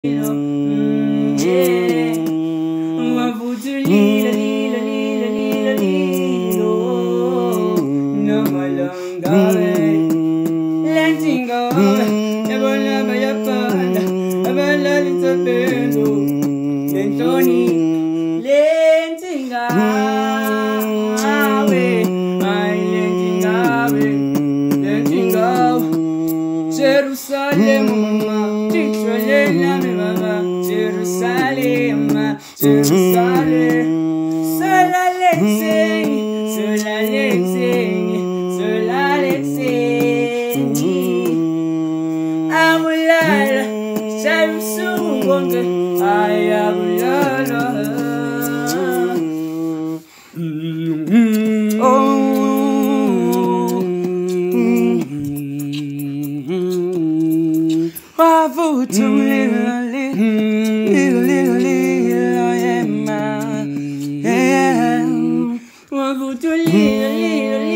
Jerusalema, Jerusalema, Jerusalem. Cela l'exigne, cela l'exigne, cela l'exigne. Amulala, Jerusalem, ay amulala. Little,